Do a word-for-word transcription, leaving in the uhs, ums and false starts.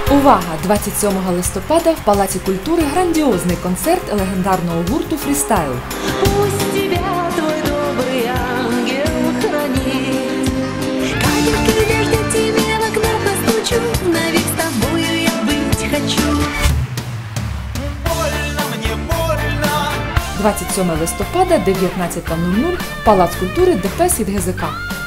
Увага! двадцять сьомого листопада в Палаці культури грандіозний концерт легендарного гурту «Фрістайл». Пусть тебя твой добрый ангел хранит. Капельки дождя тебе в окно постучу, навек с тобою я быть хочу. Больно мне, больно. двадцять сьомого листопада, дев'ятнадцята нуль нуль, Палац культури ДП «СвітГЗК».